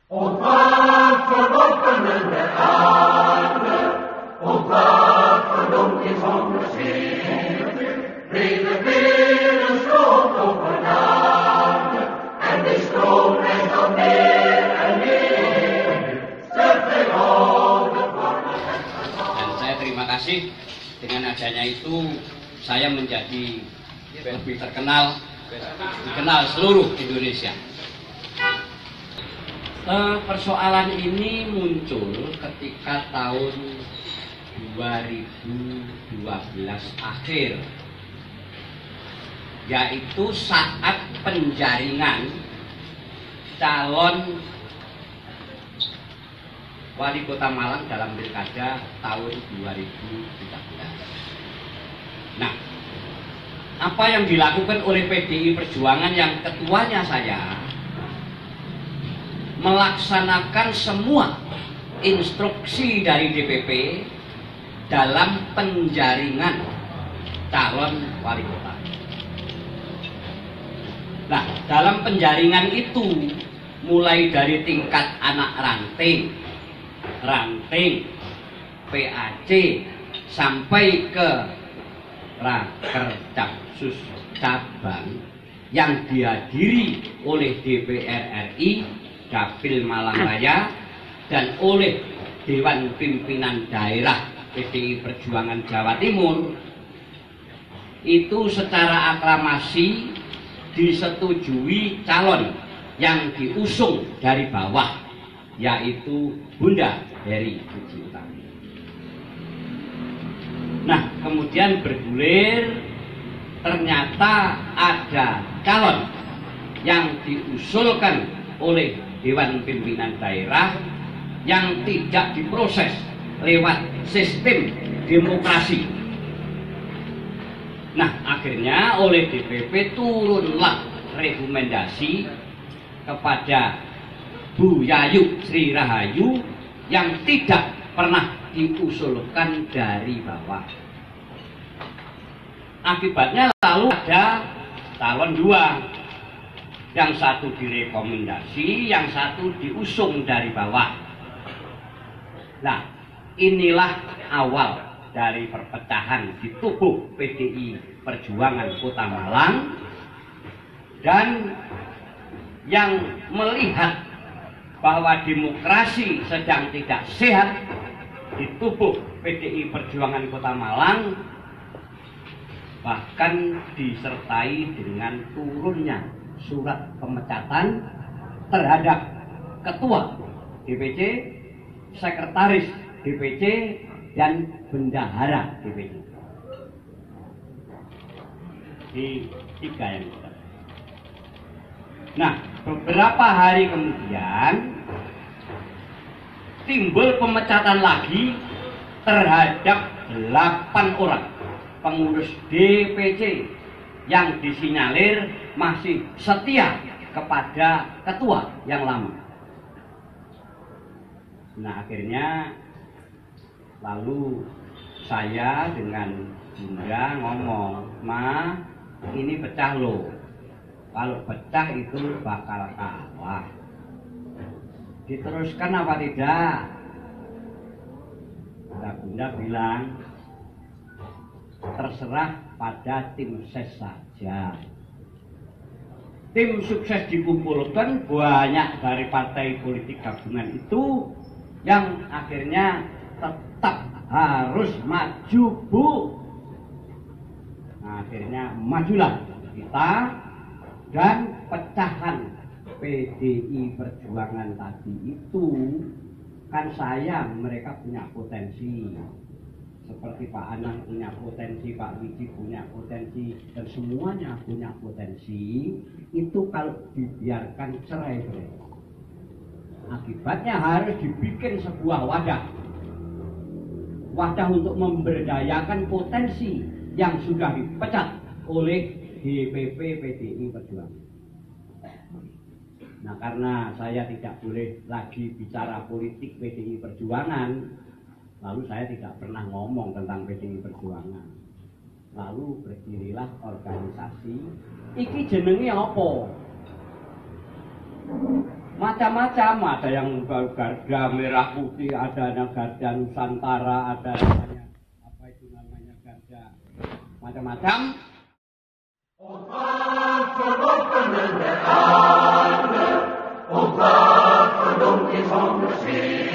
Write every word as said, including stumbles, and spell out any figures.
O Gott, verlockenen der Erde, o Gott, verdammt die Sonne steht, rede willen Strom op genade, en de stroom is dan meer en meer, zet oude Dan saya terima kasih dengan adanya itu saya menjadi lebih terkenal, dikenal seluruh Indonesia. Uh, persoalan ini muncul ketika tahun dua ribu dua belas akhir, yaitu saat penjaringan calon wali kota Malang dalam pilkada tahun dua ribu tiga belas. Nah, apa yang dilakukan oleh P D I Perjuangan yang ketuanya saya melaksanakan semua instruksi dari D P P dalam penjaringan calon wali kota. Nah, dalam penjaringan itu mulai dari tingkat anak ranting, ranting, P A C, sampai ke raker capsus cabang yang dihadiri oleh D P R R I, Dapil Malang Raya, dan oleh Dewan Pimpinan Daerah P D I Perjuangan Jawa Timur, itu secara aklamasi disetujui calon yang diusung dari bawah, yaitu Bunda Heri Utami. Nah, kemudian bergulir, ternyata ada calon yang diusulkan oleh Dewan Pimpinan Daerah yang tidak diproses lewat sistem demokrasi. Nah, akhirnya oleh D P P turunlah rekomendasi kepada Bu Yayu Sri Rahayu yang tidak pernah diusulkan dari bawah. Akibatnya lalu ada calon dua, yang satu direkomendasi, yang satu diusung dari bawah. Nah, inilah awal dari perpecahan di tubuh P D I Perjuangan Kota Malang, dan yang melihat bahwa demokrasi sedang tidak sehat di tubuh P D I Perjuangan Kota Malang, bahkan disertai dengan turunnya surat pemecatan terhadap ketua D P C, sekretaris D P C, dan bendahara D P C. Di tiga yang kita. Nah, beberapa hari kemudian timbul pemecatan lagi terhadap delapan orang pengurus D P C yang disinyalir masih setia kepada ketua yang lama. Nah, akhirnya lalu saya dengan Bunda ngomong, "Ma, ini pecah loh. Kalau pecah itu bakal kalah. Diteruskan apa tidak?" Nah, Bunda bilang, "Terserah pada tim ses saja." Tim sukses dikumpulkan banyak dari partai politik gabungan itu yang akhirnya tetap harus maju, Bu. Nah, akhirnya majulah kita, dan pecahan P D I Perjuangan tadi itu kan sayang, mereka punya potensi. Seperti Pak Anang punya potensi, Pak Wiji punya potensi, dan semuanya punya potensi. Itu kalau dibiarkan cerai-berai, akibatnya harus dibikin sebuah wadah. Wadah untuk memberdayakan potensi yang sudah dipecat oleh D P P P D I Perjuangan. Nah, karena saya tidak boleh lagi bicara politik P D I Perjuangan, lalu saya tidak pernah ngomong tentang P D I Perjuangan. Lalu berdirilah organisasi. Iki jenenge apa? macam-macam, ada yang garda merah putih, ada yang garda Nusantara, ada namanya apa itu namanya garda macam-macam. Och varför vapen är det andra? Och varför de är som musik?